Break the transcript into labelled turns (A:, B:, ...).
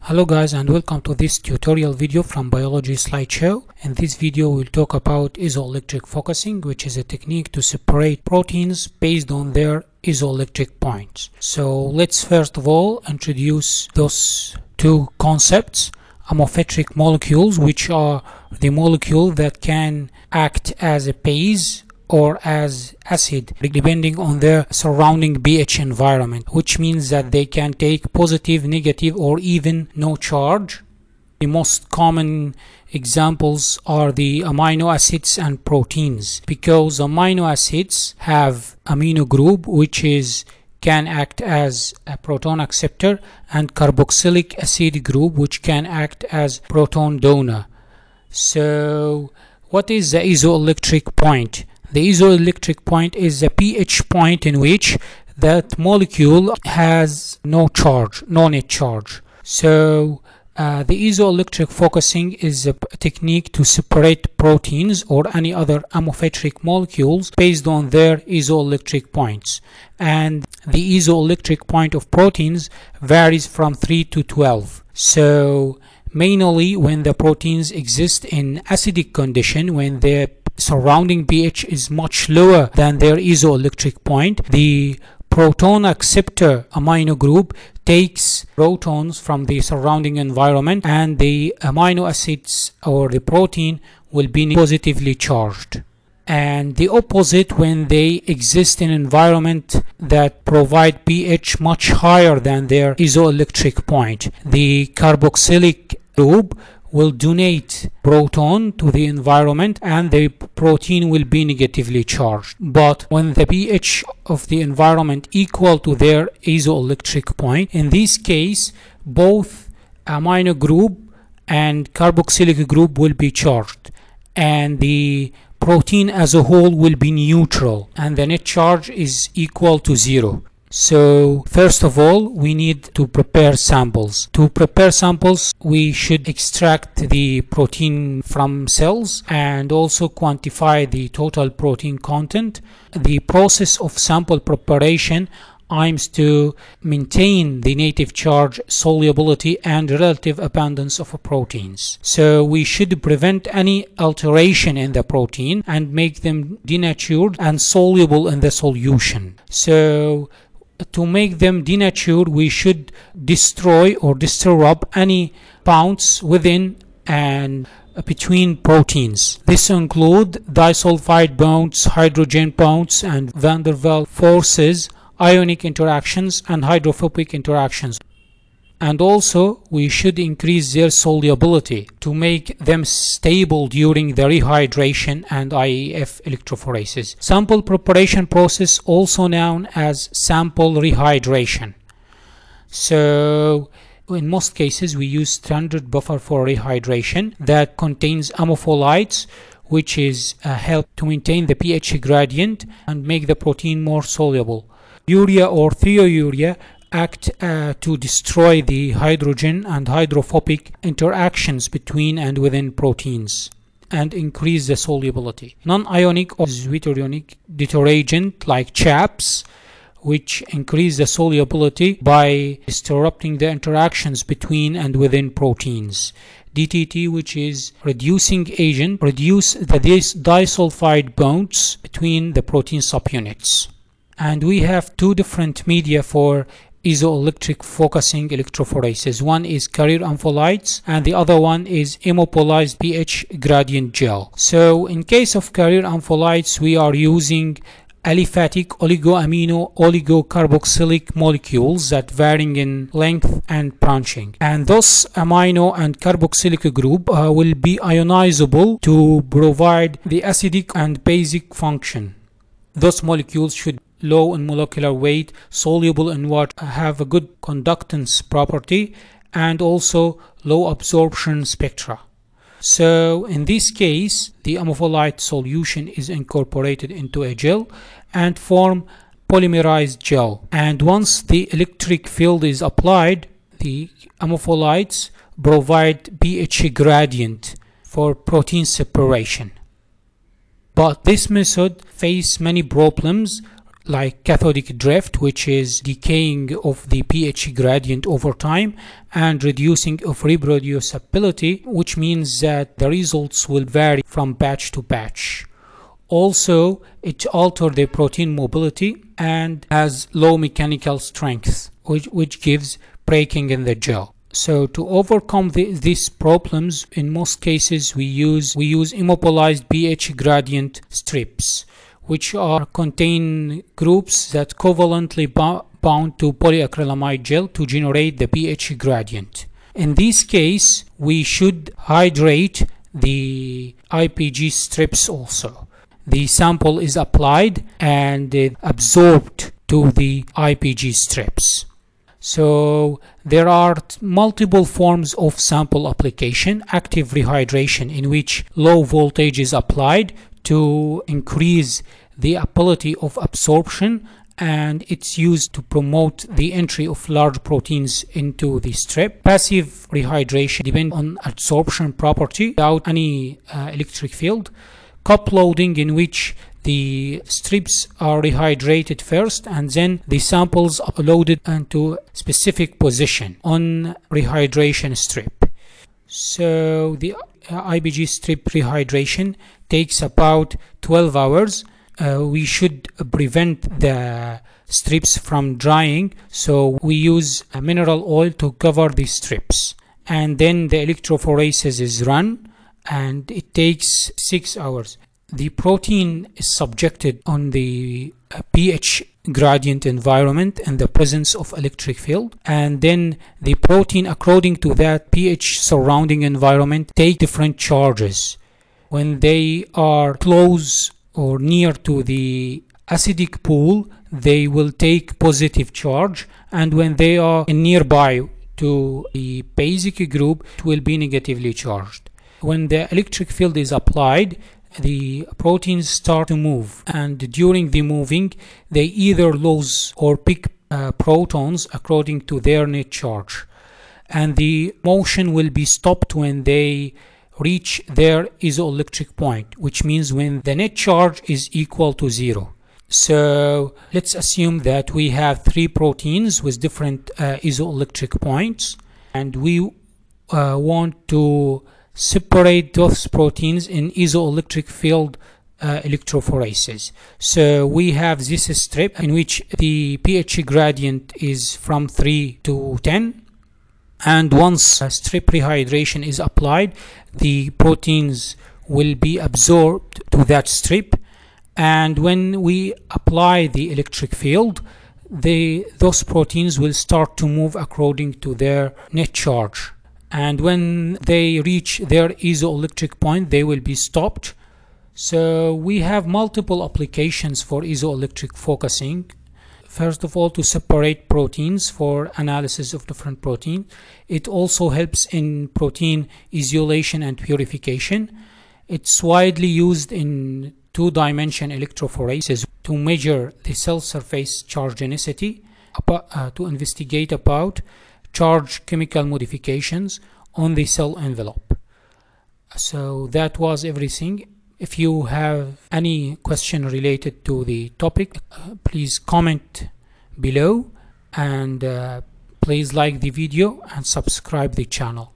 A: Hello guys, and welcome to this tutorial video from Biology Slideshow. In this video we'll talk about isoelectric focusing, which is a technique to separate proteins based on their isoelectric points. So let's first of all introduce those two concepts. Amorphic molecules, which are the molecule that can act as a base or as acid depending on their surrounding pH environment, which means that they can take positive, negative, or even no charge. The most common examples are the amino acids and proteins, because amino acids have amino group which can act as a proton acceptor, and carboxylic acid group which can act as proton donor. So what is the isoelectric point? The isoelectric point is the pH point in which that molecule has no net charge. So the isoelectric focusing is a technique to separate proteins or any other amorphic molecules based on their isoelectric points. And the isoelectric point of proteins varies from 3 to 12. So mainly when the proteins exist in acidic condition, when the surrounding pH is much lower than their isoelectric point, the proton acceptor amino group takes protons from the surrounding environment, and the amino acids or the protein will be positively charged. And the opposite, when they exist in environment that provide pH much higher than their isoelectric point, the carboxylic group will donate proton to the environment and the protein will be negatively charged. But when the pH of the environment equal to their isoelectric point, in this case both amino group and carboxylic group will be charged, and the protein as a whole will be neutral, and the net charge is equal to 0. So first of all, we need to prepare samples. To prepare samples, we should extract the protein from cells and also quantify the total protein content. The process of sample preparation aims to maintain the native charge, solubility, and relative abundance of proteins. So we should prevent any alteration in the protein and make them denatured and soluble in the solution. So to make them denatured, we should destroy or disturb any bonds within and between proteins. This include disulfide bonds, hydrogen bonds, and van der Waals forces, ionic interactions, and hydrophobic interactions. And also we should increase their solubility to make them stable during the rehydration and IEF electrophoresis. Sample preparation process, also known as sample rehydration. So in most cases we use standard buffer for rehydration that contains amopholites, which is help to maintain the pH gradient and make the protein more soluble. Urea or thiourea act to destroy the hydrogen and hydrophobic interactions between and within proteins and increase the solubility. Non-ionic or zwitterionic detergent like CHAPS, which increase the solubility by disrupting the interactions between and within proteins. DTT, which is reducing agent, reduce the disulfide bonds between the protein subunits. And we have two different media for isoelectric focusing electrophoresis. One is carrier ampholites and the other one is immobilized pH gradient gel. So in case of carrier ampholites, we are using aliphatic oligoamino oligocarboxylic molecules that varying in length and branching, and those amino and carboxylic group will be ionizable to provide the acidic and basic function. Those molecules should low in molecular weight, soluble in water, have a good conductance property, and also low absorption spectra. So in this case, the amorpholite solution is incorporated into a gel and form polymerized gel. And once the electric field is applied, the amorpholites provide pH gradient for protein separation. But this method faces many problems like cathodic drift, which is decaying of the pH gradient over time, and reducing of reproducibility, which means that the results will vary from batch to batch. Also, it alters the protein mobility and has low mechanical strength, which gives breaking in the gel. So to overcome these problems, in most cases we use immobilized pH gradient strips, which contain groups that covalently bound to polyacrylamide gel to generate the pH gradient. In this case, we should hydrate the IPG strips also. The sample is applied and absorbed to the IPG strips. So there are multiple forms of sample application. Active rehydration, in which low voltage is applied to increase the ability of absorption, and it's used to promote the entry of large proteins into the strip. Passive rehydration depends on absorption property without any electric field. Cup loading, in which the strips are rehydrated first and then the samples are loaded into specific position on rehydration strip. So the IPG strip rehydration takes about 12 hours. We should prevent the strips from drying, so we use a mineral oil to cover the strips, and then the electrophoresis is run, and it takes 6 hours. The protein is subjected on the pH gradient environment in the presence of electric field, and then the protein, according to that pH surrounding environment, take different charges. When they are close or near to the acidic pool, they will take positive charge, and when they are nearby to the basic group, it will be negatively charged. When the electric field is applied, the proteins start to move, and during the moving they either lose or pick protons according to their net charge, and the motion will be stopped when they reach their isoelectric point, which means when the net charge is equal to 0. So let's assume that we have 3 proteins with different isoelectric points, and we want to separate those proteins in isoelectric field electrophoresis. So we have this strip in which the pH gradient is from 3 to 10, and once strip rehydration is applied, the proteins will be absorbed to that strip, and when we apply the electric field, those proteins will start to move according to their net charge, and when they reach their isoelectric point they will be stopped. So we have multiple applications for isoelectric focusing. First of all, to separate proteins for analysis of different proteins. It also helps in protein isolation and purification. It's widely used in 2-dimension electrophoresis to measure the cell surface chargenicity, to investigate about charge chemical modifications on the cell envelope. So that was everything. If you have any question related to the topic, please comment below, and please like the video and subscribe the channel.